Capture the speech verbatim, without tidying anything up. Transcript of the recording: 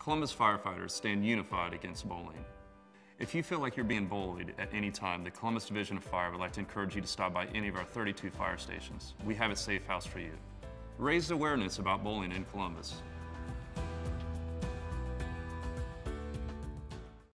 Columbus firefighters stand unified against bullying. If you feel like you're being bullied at any time, the Columbus Division of Fire would like to encourage you to stop by any of our thirty-two fire stations. We have a safe house for you. Raise awareness about bullying in Columbus.